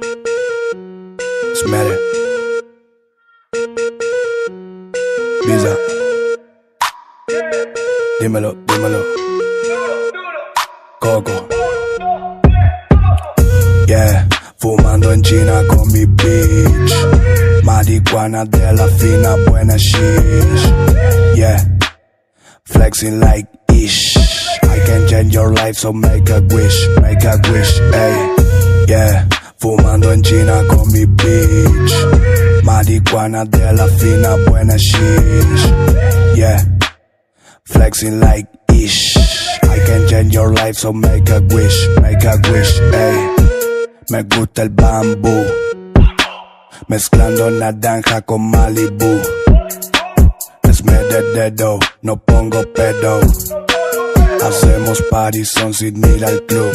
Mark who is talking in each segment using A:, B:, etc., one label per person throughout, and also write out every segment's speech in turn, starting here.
A: Smell it. Bzrp. Dímelo, dímelo. Coco. Yeah, fumando en China con mi bitch. Marihuana de la fina, buena shish. Yeah, flexing like ish. I can change your life, so make a wish, ey. Yeah, fumando en China con mi bitch. Marihuana de la fina, buena shish. Yeah, flexing like ish. I can change your life, so make a wish, ey. Me gusta el bambú, mezclando naranja con Malibu. Esme de dedo, no pongo pedo. Hacemos party son sin ir al club.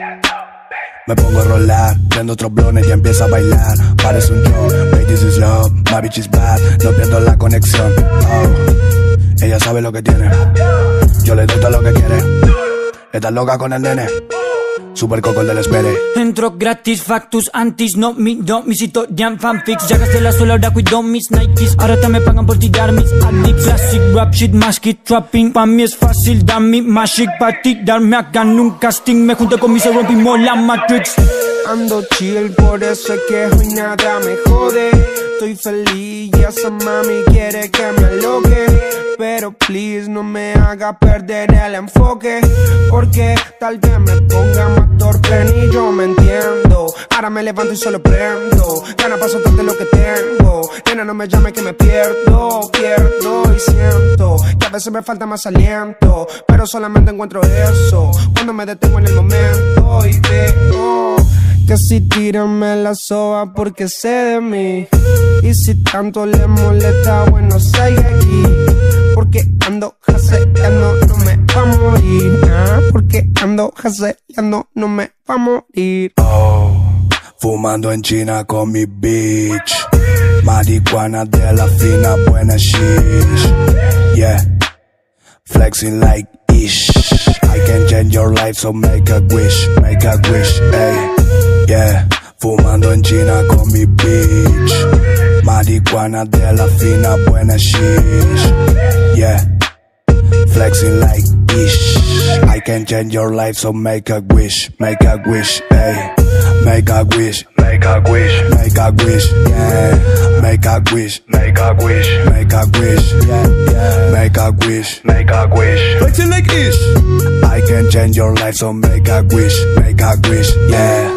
A: Me pongo a rolar, prendo otros blones y empieza a bailar. Parece un show, baby this is love, my bitch is bad. No pierdo la conexión, oh. Ella sabe lo que tiene, yo le doy todo lo que quiere. Está loca con el nene, super coco del espere.
B: Entro gratis, factus, antis, no mis historias fanfics. Ya gasté la suela, ahora cuido mis Nikes. Ahora te me pagan por tirar mis adicts. Classic rap shit, más que trapping. Pa' mí es fácil, dar mi magic. Pa' tirarme hagan un casting. Me junté con mis y rompimos la Matrix.
C: Ando chill, por eso es que hoy nada me jode. Estoy feliz y esa mami quiere que me aloque. Pero please no me haga perder el enfoque, porque tal vez me ponga más torpe ni yo me entiendo. Ahora me levanto y solo prendo, gana pa' soltarte lo que tengo. Nena, no me llame que me pierdo y siento que a veces me falta más aliento, pero solamente encuentro eso cuando me detengo en el momento y veo que si tírame la soga porque sé de mí. Y si tanto le molesta, bueno, salga aquí, porque ando haseando, no me va a morir. Porque ando haseando, no me va a morir.
A: Oh, fumando en China con mi bitch. Marihuana de la fina, buena shish. Yeah, flexing like ish. I can change your life, so make a wish, ey. Yeah, fumando en China con mi bitch. Marihuana de la fina, buena shish. Yeah, flexing like ish. I can change your life, so make a wish, ey. Make a wish, yeah. Make a wish, yeah. Make a wish. Flexing like ish. I can change your life, so make a wish, yeah.